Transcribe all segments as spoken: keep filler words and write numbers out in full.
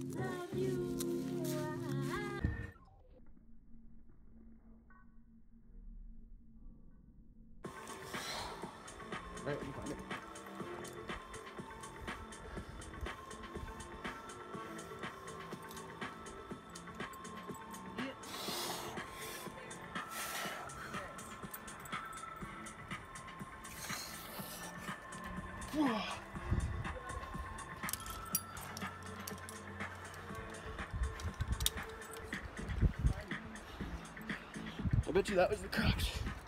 Love you. Right, you find it. I bet you that was the crux.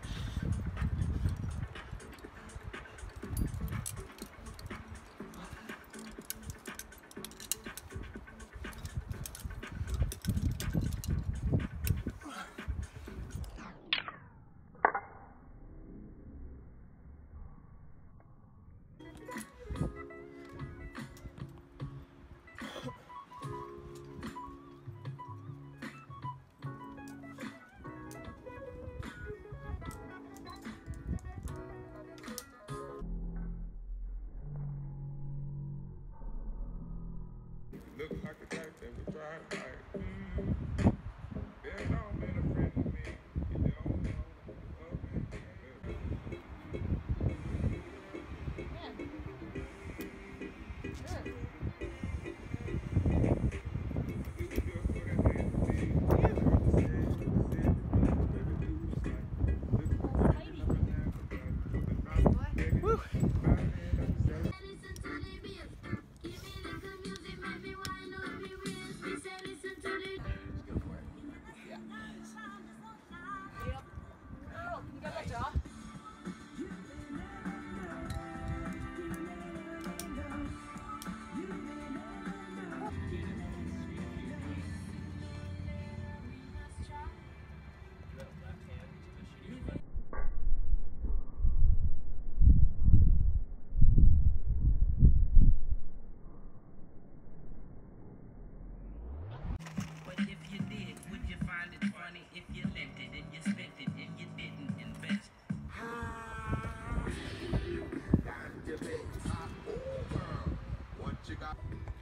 Look like a type that would drive like, mm. There's no been a friend to me. You don't know. Love me. Woo! But if you did, would you find it funny if you lent it and you spent it and you didn't invest? What you got?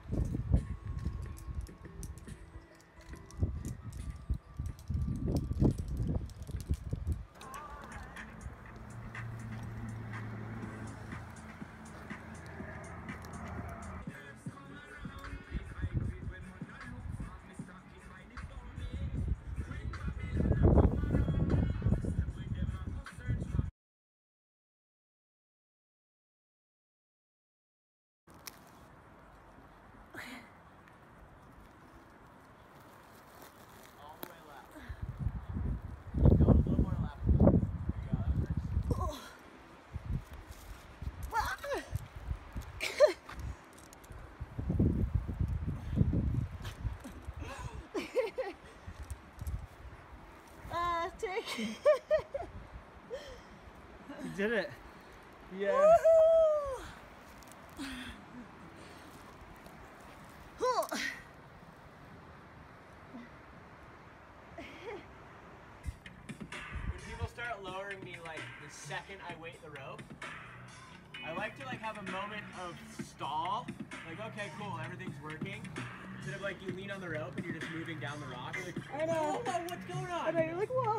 Uh, take. You did it. Yeah. Woohoo! When people start lowering me like the second I weight the rope, I like to like have a moment of stall. Like, okay, cool, everything's working. Instead of like you lean on the rope and you're just moving down the rock. You're like, I know. whoa, whoa, what's going on? I know, you're like, whoa.